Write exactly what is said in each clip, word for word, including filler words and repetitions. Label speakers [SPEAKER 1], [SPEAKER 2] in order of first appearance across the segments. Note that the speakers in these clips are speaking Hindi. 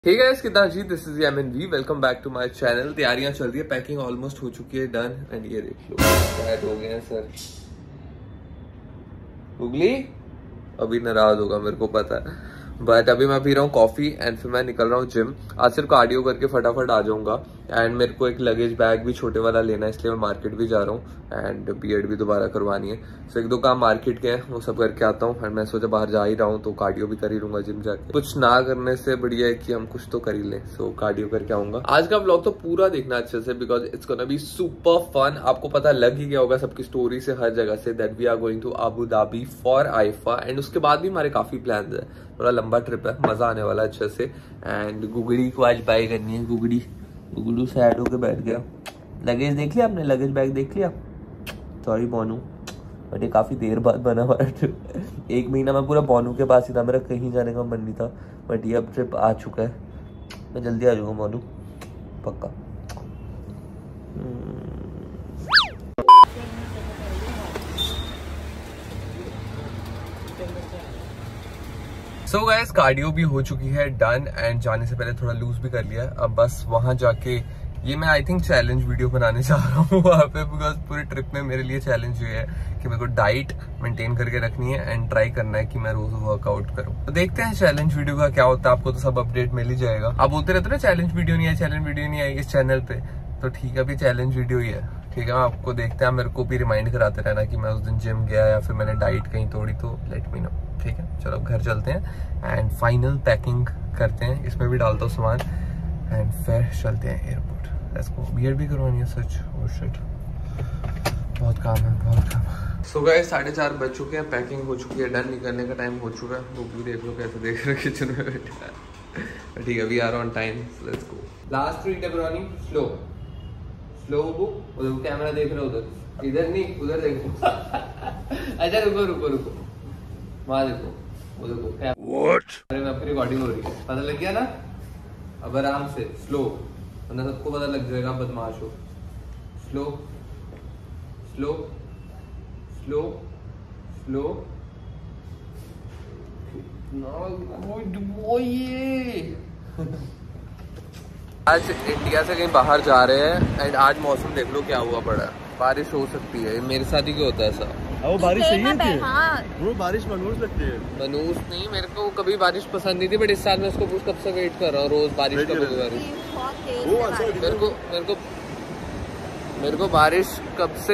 [SPEAKER 1] हे गाइस, कितना जी, this is MNV, welcome back to my channel. तैयारियां चल रही है, पैकिंग ऑलमोस्ट हो चुकी है, डन। एंड ये देख लो टायर हो गए हैं सर। गुगली अभी नाराज होगा, मेरे को पता है, बट अभी मैं पी रहा हूँ कॉफी एंड फिर मैं निकल रहा हूँ जिम। आज सिर्फ कार्डियो करके फटाफट आ जाऊंगा। एंड मेरे को एक लगेज बैग भी छोटे वाला लेना है, इसलिए मैं मार्केट भी जा रहा हूँ एंड बीएड भी दोबारा करवानी है। सो एक दो काम मार्केट के हैं, वो सब करके आता हूँ। एंड मैं सोचा बाहर जा ही रहा हूँ तो कार्डियो भी कर ही लूंगा जिम जाके। कुछ ना करने से बढ़िया है कि हम कुछ तो कर ही लें। सो कार्डियो करके आऊंगा। आज का व्लॉग तो पूरा देखना अच्छे से, because it's gonna be super fun. आपको पता लग ही गया होगा सबकी स्टोरी से, हर जगह से, that we are going to Abu Dhabi for IIFA. And उसके बाद भी हमारे काफी प्लान है, थोड़ा लंबा ट्रिप है, मजा आने वाला है अच्छे से। एंड गुगड़ी को आज बाय करनी है। गुगड़ी गुगड़ू सैड होके बैठ गया। लगेज देख लिया आपने? लगेज बैग देख लिया? सॉरी बोनू, बट ये काफी देर बाद बना हुआ ट्रिप। एक महीना मैं पूरा बोनू के पास ही था, मेरा कहीं जाने का मन नहीं था, बट ये अब ट्रिप आ चुका है। मैं जल्दी आ जाऊंगा बोनू, पक्का। सो गाइस, कार्डियो भी हो चुकी है, डन। एंड जाने से पहले थोड़ा लूज भी कर लिया। अब बस वहां जाके ये मैं आई थिंक चैलेंज वीडियो बनाने जा रहा हूँ वहां पे, बिकॉज पूरे ट्रिप में मेरे लिए चैलेंज ये है कि मेरे को डाइट मेंटेन करके रखनी है एंड ट्राई करना है कि मैं रोज वर्कआउट करूँ। तो देखते हैं चैलेंज वीडियो का क्या होता है। आपको तो सब अपडेट मिल ही जाएगा। आप बोलते रहते ना चैलेंज वीडियो नहीं आई, चैलेंज वीडियो नहीं आई इस चैनल पे, तो ठीक है, अभी चैलेंज वीडियो ही है। ठीक है, आपको देखते हैं, मेरे को भी रिमाइंड कराते रहना कि मैं उस दिन जिम गया या फिर मैंने डाइट कहीं तोड़ी, तो लेट मी नो। ठीक है, चलो घर चलते हैं एंड फाइनल पैकिंग करते हैं। इसमें भी डालता हूँ सामान एंड फिर चलते हैं एयरपोर्ट। Let's go. बीएड भी करवानी है सच। ओह शिट, बहुत काम है, बहुत काम। सो गाइस, साढ़े चार बज चुके हैं, पैकिंग हो चुकी है, डन। निकलने का टाइम हो चुका है। बुक भी देख लो कैसे देख रहे किचन में बैठा है। ठीक है, we are on time, let's go. Last three टेबरॉनी, स्लो स्लो बुक। उधर कैमरा देख रहे हो, उधर, इधर नहीं, उधर देखो। अच्छा रुको रुको रुको, वहां देखो, वो देखो। What? अरे आपकी रिकॉर्डिंग हो रही है, पता लग गया ना? अब आराम से, स्लो, वरना सबको पता लग जाएगा बदमाश हो। Slow slow slow slow. आज इंडिया से कहीं बाहर जा रहे हैं एंड आज मौसम देख लो क्या हुआ पड़ा है। बारिश हो सकती है, मेरे साथ ही क्यों होता है ऐसा?
[SPEAKER 2] वो बारिश सही है, हाँ। वो बारिश मनूस लगती है।
[SPEAKER 1] मनूस नहीं, मेरे को कभी बारिश पसंद नहीं थी, बट इस साल मैं इसको कब से वेट कर रहा हूँ, रोज बारिश कब होगी बारिश। मेरे को मेरे को मेरे को बारिश कब से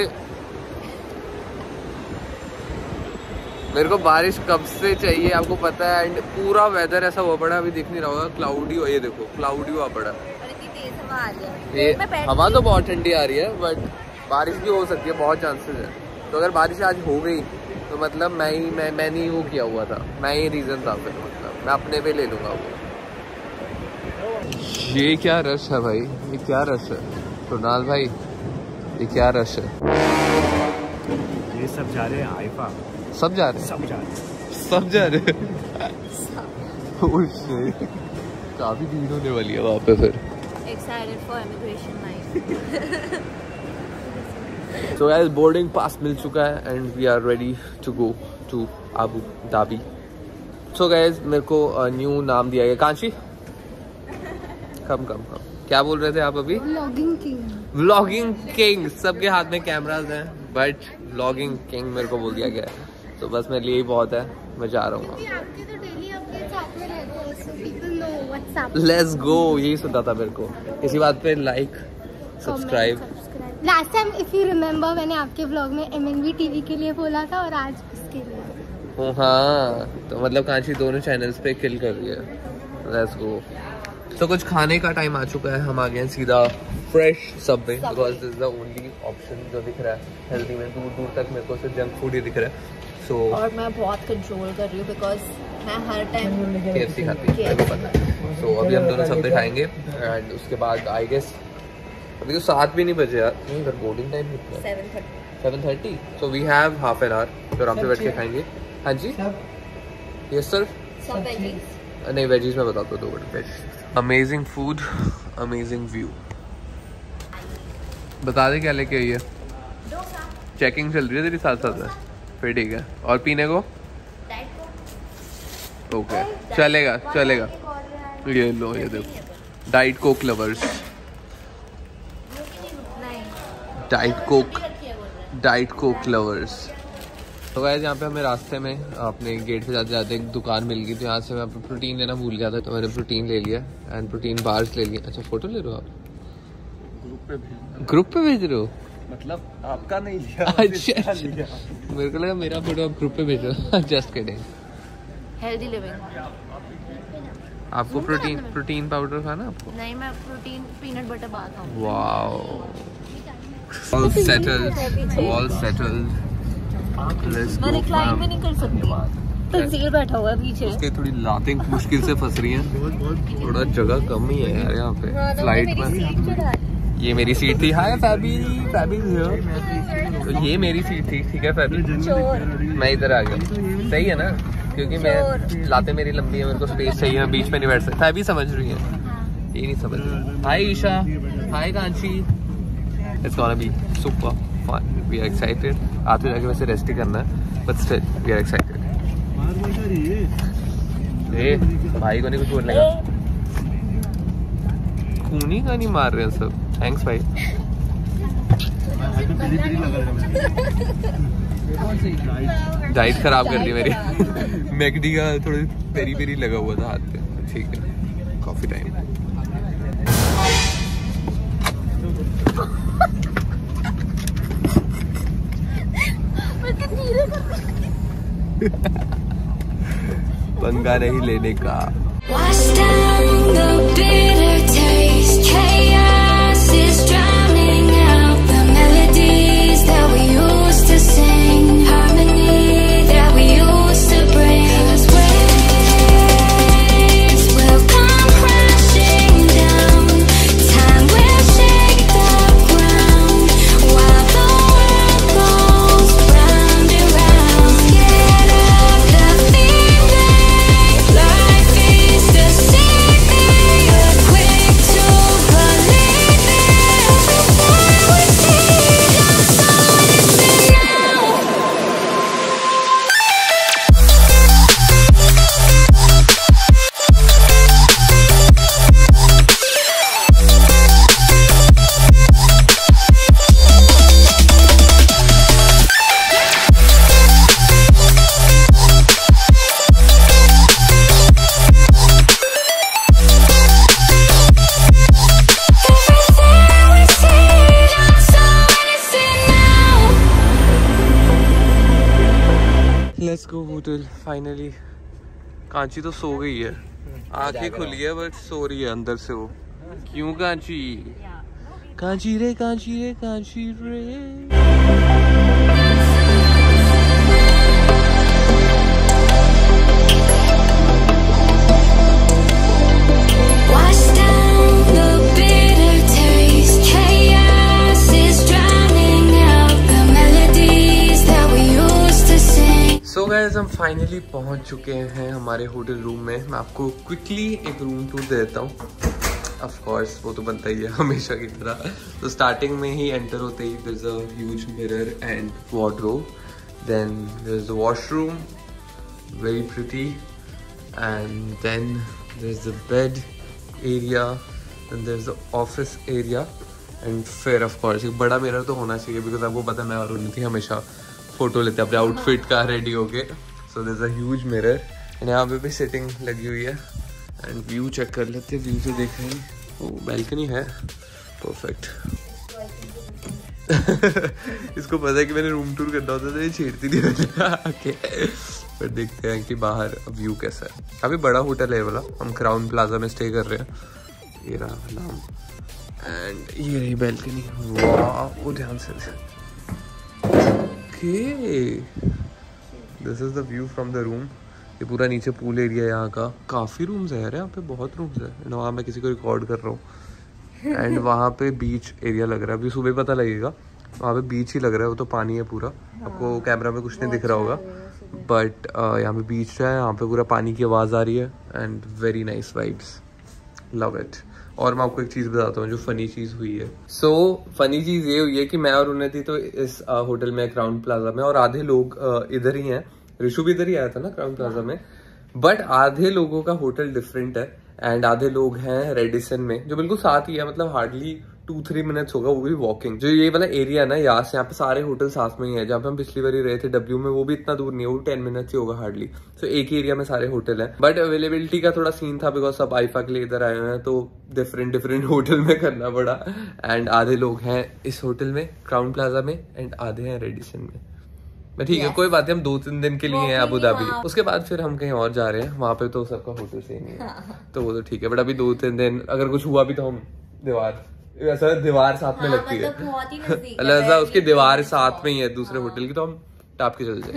[SPEAKER 1] मेरे को बारिश कब से चाहिए, आपको पता है। एंड पूरा वेदर ऐसा हुआ पड़ा, अभी दिख नहीं रहा होगा, क्लाउडी हो, ये देखो क्लाउडी हुआ पड़ा। ये हवा तो बहुत ठंडी आ रही है, बट बारिश भी हो सकती है, बहुत चांसेस है। तो अगर बारिश आज हो गई तो मतलब मैं ही मैं मैंने ही वो किया हुआ था, मैं ही रीजन था, फिर मतलब मैं अपने पे ले लूंगा वो। ये क्या रश है भाई, ये क्या रश है कुणाल भाई, ये क्या रश है?
[SPEAKER 2] ये सब जा रहे हैं आईफा,
[SPEAKER 1] सब जा रहे हैं,
[SPEAKER 2] सब जा रहे हैं,
[SPEAKER 1] सब जा रहे हैं। काफी भीड़ होने वाली है वहाँ पे फिर।
[SPEAKER 3] Excited for immigration night.
[SPEAKER 1] So guys, boarding pass मिल चुका है and we are ready to go to Abu Dhabi. So guys, मेरे को न्यू नाम दिया गया, कांची कम कम कम। क्या बोल रहे थे आप अभी?
[SPEAKER 3] Vlogging king.
[SPEAKER 1] व्लॉगिंग किंग, सबके हाथ में कैमराज हैं, बट व्लॉगिंग किंग मेरे को बोल दिया गया है। तो बस मेरे लिए ही बहुत है, मैं जा रहा हूँ। लेट्स गो, यही सुनता था मेरे को। इसी बात पे like subscribe.
[SPEAKER 3] Last time if you remember, मैंने आपके व्लॉग में एमएनवी टीवी के लिए बोला था और आज इसके लिए।
[SPEAKER 1] ओ हाँ, तो मतलब कांची दोनों चैनल्स पे किल कर रही है। Let's go. तो कुछ खाने का टाइम आ चुका है, हम आ गए हैं सीधा fresh Subway, because this is the only option जो दिख रहा है हेल्दी में। दूर दूर तक मेरे को सिर्फ जंक फूड ही दिख रहा है। सो so,
[SPEAKER 3] और मैं बहुत कंट्रोल कर रही हूँ, बिकॉज मैं हर टाइम
[SPEAKER 1] केएफसी खाती हूँ, मेरे को पता है। सो so, अभी हम दोनों सबवे खाएंगे एंड उसके बाद आई गेस अभी तो सात भी नहीं बजे यार, नहीं इधर बोर्डिंग टाइम कितना है?
[SPEAKER 3] Seven thirty
[SPEAKER 1] seven thirty. So we have half an hour, तो आराम से बैठ के खाएंगे। हाँ जी, यस सर।
[SPEAKER 3] सब वेजीज?
[SPEAKER 1] नहीं, वेजीज में बताता हूँ, दो minute. Veg amazing food, amazing view. बता दे क्या लेके आई है? चेकिंग चल रही है तेरी साथ साथ में, फिर ठीक है। और पीने को? ओके, चलेगा चलेगा। ये लो, ये देखो diet Coke lovers, diet Coke diet Coke lovers. तो गाइस यहाँ पे हमें रास्ते में अपने गेट पे जाते जाते एक दुकान मिल गई, तो यहाँ से मैं अपना प्रोटीन लेना भूल गया था, तो मैंने प्रोटीन ले लिया एंड प्रोटीन बार्स ले लिया। अच्छा फोटो ले रहे हो आप?
[SPEAKER 2] ग्रुप पे भेज
[SPEAKER 1] ग्रुप पे भेज रहे हो?
[SPEAKER 2] मतलब आपका नहीं लिया।
[SPEAKER 1] अच्छा मेरे को लगा मेरा फोटो आप ग्रुप पे भेजो। Just kidding.
[SPEAKER 4] Healthy living.
[SPEAKER 1] आपको प्रोटीन प्रोटीन पाउडर खाना आपको?
[SPEAKER 4] नहीं, मैं प्रोटीन पीनट बटर बार खाऊंगी।
[SPEAKER 1] Wow, all settled, all settled.
[SPEAKER 4] मैं रिक्लाइन भी नहीं कर सकती, तंजील बैठा हुआ है पीछे।
[SPEAKER 1] उसके थोड़ी लातें मुश्किल से फंस रही हैं, थोड़ा जगह कम ही है यार यहाँ पे फ्लाइट में। ये मेरी सीट थी। हाय फैबी, फैबी तो ये मेरी सीट थी, ठीक है फैबी, मैं इधर आ गया। सही है ना, क्योंकि मैं लाते मेरी लंबी है, मेरे को स्पेस चाहिए, मैं बीच में नहीं बैठ सकता। फैबी समझ रही है, ये नहीं समझ रही। Hi Isha, hi Kanchi. It's gonna be super fun, we are excited. आते जाके वैसे रेस्ट ही करना है, but still we are excited. ए भाई को नहीं कुछ बोलने का, खूनी का नहीं मार रहे हैं सब। थैंक्स भाई। डाइट खराब कर दी मेरी। मैकडी का थोड़ी पेरी पेरी लगा हुआ था हाथ पे। ठीक है, कॉफी टाइम। पंगा नहीं लेने का। Let's go hotel finally. Kanchi तो सो गई है, आंखें खुली है बट सो रही है अंदर से वो। क्यों कांची? कांची रे कांची रे कांची रे। सो गाइस हम फाइनली पहुंच चुके हैं हमारे होटल रूम में। मैं आपको क्विकली एक रूम टूर दे देता हूँ। ऑफ कोर्स वो तो बनता ही है हमेशा की तरह। तो स्टार्टिंग में ही एंटर होते ही there is a huge mirror and wardrobe, then there is the washroom, very pretty, and then there is the bed area, then there is the office area, and फिर ऑफ कोर्स एक बड़ा मिरर तो होना चाहिए, बिकॉज आपको पता है मैं और उन्नति हमेशा फोटो लेते हैं अपने आउटफिट का रेडी होके। So there is a huge mirror and यहाँ पे भी सेटिंग लगी हुई है। एंड व्यू चेक कर लेते हैं, व्यू तो देख रहे हैं। ओ बैल्कनी है, परफेक्ट। इसको पता है कि मैंने रूम टूर करना होता है तो ये छेड़ती नहीं आके। पर देखते हैं कि बाहर व्यू कैसा है। काफी बड़ा होटल है वाला, हम क्राउन प्लाजा में स्टे कर रहे हैं। ये रहा नाम एंड ये रही बैल्कनी। वाह, वो ध्यान से। This is the view from the room. ये पूरा नीचे पूल एरिया है यहाँ का। काफ़ी रूम्स है यार यहाँ पे, बहुत रूम्स है। एंड वहाँ मैं किसी को रिकॉर्ड कर रहा हूँ। एंड वहाँ पे बीच एरिया लग रहा है, अभी सुबह पता लगेगा। वहाँ पे बीच ही लग रहा है, वो तो पानी है पूरा। आपको कैमरा में कुछ नहीं दिख रहा होगा, बट uh, यहाँ पे बीच है, यहाँ पे पूरा पानी की आवाज़ आ रही है। And very nice vibes, love it. और मैं आपको एक चीज़ बताता हूँ जो फनी चीज़ हुई है। सो so, फनी चीज़ ये हुई है कि मैं और उन्नति तो इस होटल में, क्राउन प्लाजा में, और आधे लोग इधर ही हैं। ऋषु भी इधर ही आया था ना क्राउन प्लाजा में, बट आधे लोगों का होटल डिफरेंट है एंड आधे लोग हैं रेडिसन में, जो बिल्कुल साथ ही है, मतलब हार्डली टू थ्री मिनट्स होगा, वो भी वॉकिंग। जो ये वाला एरिया है ना, यहाँ से यहाँ पे सारे होटल साथ में ही है। जहाँ पे हम पिछली बार ही रहे थे डब्ल्यू में, वो भी इतना दूर नहीं है, वो टेन मिनट्स ही होगा हार्डली। तो एक ही एरिया में सारे होटल हैं। बट अवेलेबिलिटी का थोड़ा सीन था, बिकॉज सब आईफा के लिए इधर आए हुए हैं, तो डिफरेंट डिफरेंट होटल में करना पड़ा। एंड आधे लोग हैं इस होटल में, क्राउन प्लाजा में, एंड आधे हैं रेडिसन में। मैं ठीक है, कोई बात नहीं, हम दो तीन दिन के लिए हैं अबू धाबी, उसके बाद फिर हम कहीं और जा रहे हैं। वहां पे तो सबका होटल सेम ही है, तो वो तो ठीक है। बट अभी दो तीन दिन अगर कुछ हुआ भी तो हम दीवार, ऐसा दीवार साथ में लगती है, अलहजा उसकी दीवार साथ में ही है दूसरे होटल की, तो हम टाप के चल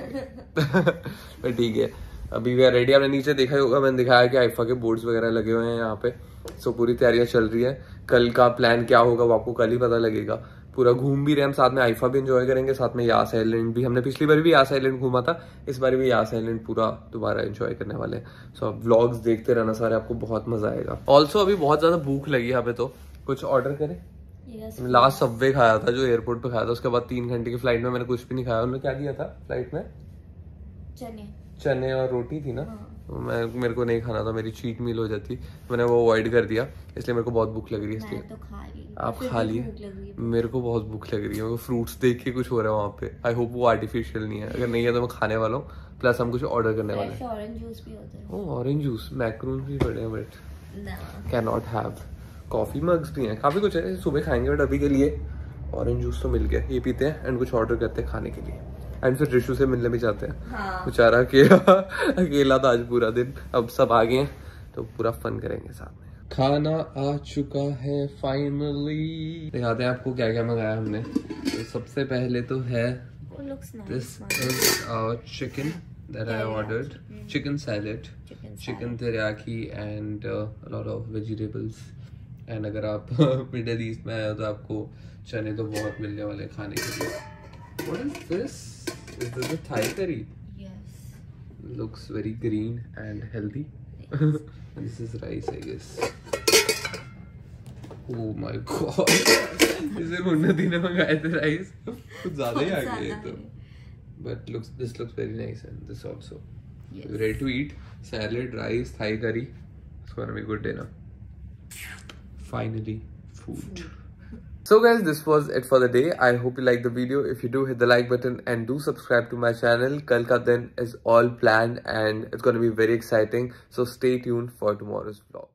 [SPEAKER 1] जाएंगे। ठीक है, अभी वी आर रेडी। आपने नीचे देखा ही होगा, मैंने दिखाया कि आईफा के बोर्ड्स वगैरह लगे हुए हैं यहाँ पे। सो पूरी तैयारियां चल रही है। कल का प्लान क्या होगा वो आपको कल ही पता लगेगा। पूरा घूम भी रहे हम, साथ में आईफा भी एंजॉय करेंगे, साथ में यास आइलैंड भी। हमने पिछली बार भी यास आइलैंड घूमा था, इस बार भी यास आइलैंड पूरा दोबारा एंजॉय करने वाले हैं। सो आप व्लॉग्स देखते रहना सारे, आपको बहुत मजा आएगा। ऑल्सो अभी बहुत ज्यादा भूख लगी यहाँ पे, तो कुछ ऑर्डर करें। लास्ट सबवे खाया था जो एयरपोर्ट पे खाया था, उसके बाद तीन घंटे की फ्लाइट में मैंने कुछ भी नहीं खाया। उन्होंने क्या दिया था फ्लाइट में? चने चने और रोटी थी ना। हाँ। मैं मेरे को नहीं खाना था, मेरी चीट मील हो जाती, मैंने वो अवॉइड कर दिया। इसलिए मेरे को बहुत भूख लग रही है, इसलिए तो खा ली। आप खा लिए? मेरे को बहुत भूख लग रही है, मेरे को फ्रूट्स देख के कुछ हो रहा है वहाँ पे। आई होप वो आर्टिफिशियल नहीं है, अगर नहीं है तो मैं खाने वाला हूँ। प्लस हम कुछ ऑर्डर करने वाले हैं। ऑरेंज जूस भी होता है। ओह ऑरेंज जूस, मैक्रोन भी पड़े हैं, but can not have. Coffee mugs भी हैं, काफी कुछ है, सुबह खाएंगे। बट अभी के लिए ऑरेंज जूस तो मिल गया, ये पीते हैं एंड कुछ ऑर्डर करते हैं खाने के लिए। एंड फिर रिशु से मिलने भी जाते हैं। हाँ। बेचारा अकेला अकेला था आज पूरा दिन, अब सब आ गए हैं तो पूरा फन करेंगे साथ में। खाना आ चुका है फाइनली, दिखाते हैं आपको क्या क्या मंगाया हमने। तो सबसे पहले तो है this is our chicken that I ordered, chicken salad, chicken teriyaki and a lot of vegetables. And अगर आप मिडिल ईस्ट में आए हो तो आपको चने तो बहुत मिलने वाले खाने के लिए। What is this? Is this a Thai curry? Yes. Looks very green and healthy. Yes. And this is rice, I guess. Oh my god! इसे उन्नति ने मंगाए थे राइस, कुछ ज़्यादा ही आ गया ये तो। But looks this looks very nice and this also. Yes. Ready to eat? Salad, rice, Thai curry. It's gonna be good dinner. Finally, food. So guys, this was it for the day. I hope you liked the video. If you do, hit the like button and do subscribe to my channel. Kal ka din is all planned and it's going to be very exciting. So stay tuned for tomorrow's vlog.